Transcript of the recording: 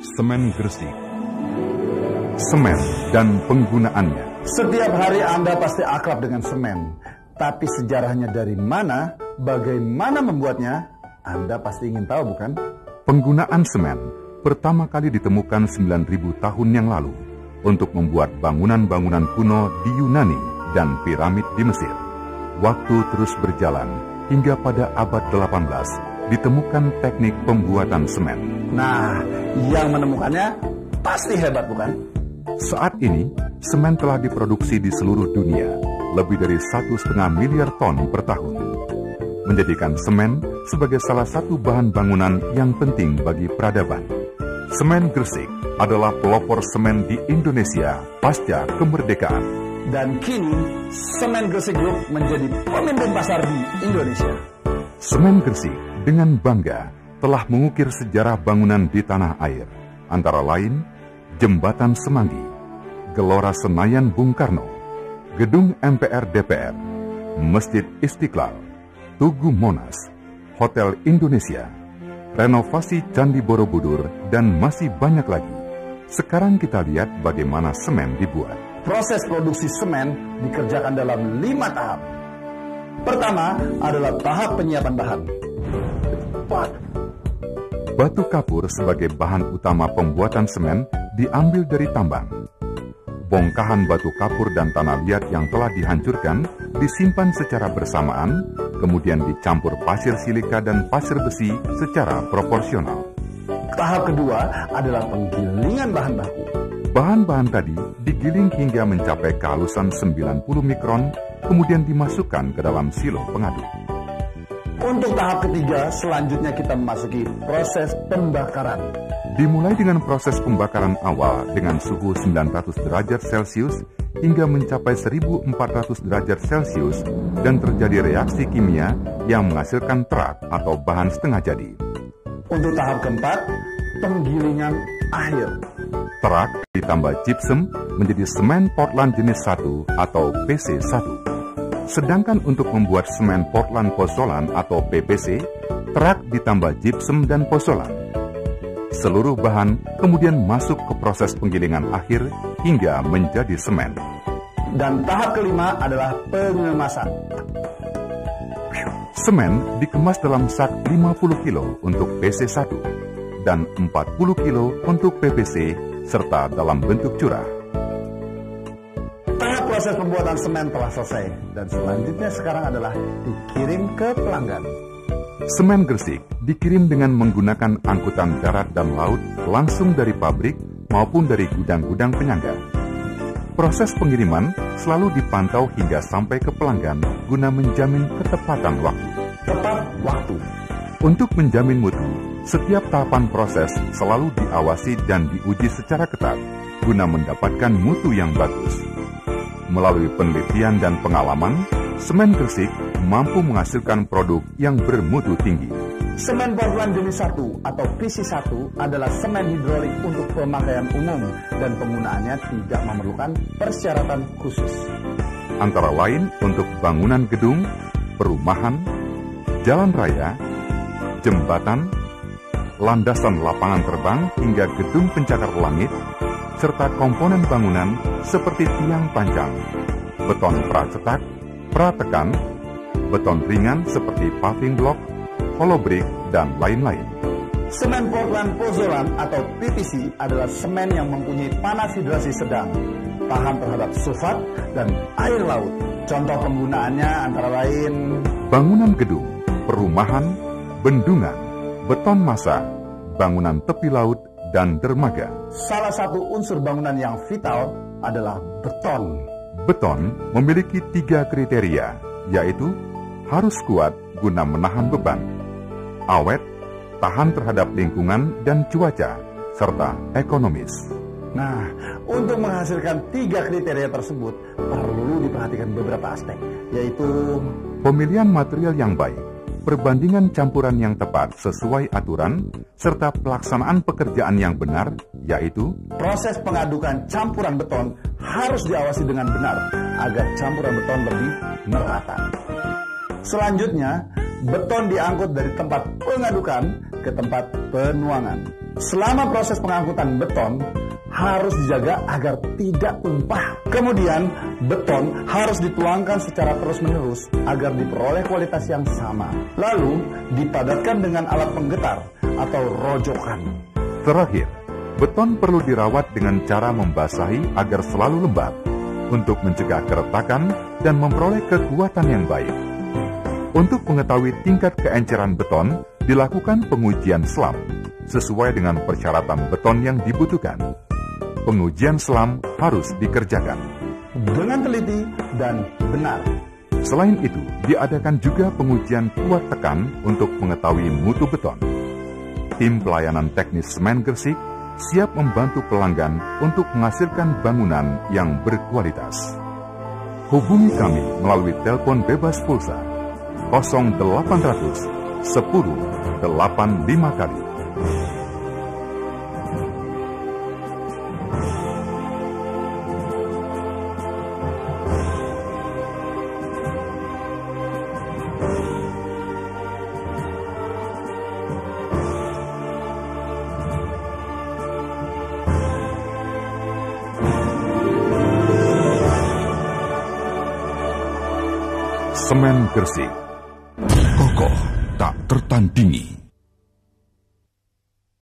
Semen Gresik. Semen dan penggunaannya. Setiap hari Anda pasti akrab dengan semen. Tapi sejarahnya dari mana, bagaimana membuatnya, Anda pasti ingin tahu, bukan? Penggunaan semen pertama kali ditemukan 9.000 tahun yang lalu untuk membuat bangunan-bangunan kuno di Yunani dan piramid di Mesir. Waktu terus berjalan hingga pada abad 18 ditemukan teknik pembuatan semen. Nah, yang menemukannya pasti hebat, bukan? Saat ini, semen telah diproduksi di seluruh dunia, lebih dari 1,5 miliar ton per tahun. Menjadikan semen sebagai salah satu bahan bangunan yang penting bagi peradaban. Semen Gresik adalah pelopor semen di Indonesia pasca kemerdekaan. Dan kini, Semen Gresik Group menjadi pemimpin pasar di Indonesia. Semen Gresik dengan bangga telah mengukir sejarah bangunan di tanah air, antara lain Jembatan Semanggi, Gelora Senayan Bung Karno, Gedung MPR DPR, Masjid Istiqlal, Tugu Monas, Hotel Indonesia, renovasi Candi Borobudur, dan masih banyak lagi. Sekarang kita lihat bagaimana semen dibuat. Proses produksi semen dikerjakan dalam 5 tahap. Pertama adalah tahap penyiapan bahan. Batu kapur sebagai bahan utama pembuatan semen diambil dari tambang. Bongkahan batu kapur dan tanah liat yang telah dihancurkan disimpan secara bersamaan, kemudian dicampur pasir silika dan pasir besi secara proporsional. Tahap kedua adalah penggilingan bahan baku. Bahan-bahan tadi digiling hingga mencapai kehalusan 90 mikron, kemudian dimasukkan ke dalam silo pengaduk. Untuk tahap ketiga, selanjutnya kita memasuki proses pembakaran. Dimulai dengan proses pembakaran awal dengan suhu 900 derajat Celcius hingga mencapai 1400 derajat Celcius dan terjadi reaksi kimia yang menghasilkan terak atau bahan setengah jadi. Untuk tahap keempat, penggilingan akhir. Terak ditambah gypsum menjadi semen Portland jenis 1 atau PC1. Sedangkan untuk membuat semen Portland Pozolan atau PPC, terak ditambah gypsum dan pozolan. Seluruh bahan kemudian masuk ke proses penggilingan akhir hingga menjadi semen. Dan tahap kelima adalah pengemasan. Semen dikemas dalam sak 50 kilo untuk PC1 dan 40 kilo untuk PPC serta dalam bentuk curah. Tahap proses pembuatan semen telah selesai dan selanjutnya sekarang adalah dikirim ke pelanggan. Semen Gresik dikirim dengan menggunakan angkutan darat dan laut langsung dari pabrik maupun dari gudang-gudang penyangga. Proses pengiriman selalu dipantau hingga sampai ke pelanggan guna menjamin ketepatan waktu. Tepat waktu. Untuk menjamin mutu, setiap tahapan proses selalu diawasi dan diuji secara ketat guna mendapatkan mutu yang bagus. Melalui penelitian dan pengalaman, Semen Gresik mampu menghasilkan produk yang bermutu tinggi. Semen Portland jenis 1 atau PC1 adalah semen hidrolik untuk pemakaian umum dan penggunaannya tidak memerlukan persyaratan khusus. Antara lain untuk bangunan gedung, perumahan, jalan raya, jembatan, landasan lapangan terbang hingga gedung pencakar langit, serta komponen bangunan seperti tiang panjang, beton pracetak, pratekan, beton ringan seperti paving block, hollow brick, dan lain-lain. Semen Portland Pozolan atau PPC adalah semen yang mempunyai panas hidrasi sedang, tahan terhadap sulfat dan air laut. Contoh penggunaannya antara lain bangunan gedung, perumahan, bendungan, beton massa, bangunan tepi laut, dan dermaga. Salah satu unsur bangunan yang vital adalah beton. Beton memiliki 3 kriteria, yaitu harus kuat guna menahan beban, awet, tahan terhadap lingkungan dan cuaca, serta ekonomis. Nah, untuk menghasilkan 3 kriteria tersebut, perlu diperhatikan beberapa aspek, yaitu pemilihan material yang baik, perbandingan campuran yang tepat sesuai aturan, serta pelaksanaan pekerjaan yang benar, yaitu proses pengadukan campuran beton harus diawasi dengan benar agar campuran beton lebih merata. Selanjutnya, beton diangkut dari tempat pengadukan ke tempat penuangan. Selama proses pengangkutan beton, harus dijaga agar tidak tumpah. Kemudian, beton harus dituangkan secara terus-menerus agar diperoleh kualitas yang sama. Lalu, dipadatkan dengan alat penggetar atau rojokan. Terakhir, beton perlu dirawat dengan cara membasahi agar selalu lembab untuk mencegah keretakan dan memperoleh kekuatan yang baik. Untuk mengetahui tingkat keenceran beton, dilakukan pengujian SLAM sesuai dengan persyaratan beton yang dibutuhkan. Pengujian SLAM harus dikerjakan dengan teliti dan benar. Selain itu, diadakan juga pengujian kuat tekan untuk mengetahui mutu beton. Tim pelayanan teknis Semen Gresik siap membantu pelanggan untuk menghasilkan bangunan yang berkualitas. Hubungi kami melalui telepon bebas pulsa 0800 10 85 kali. Semen Gresik, kokoh tak tertandingi.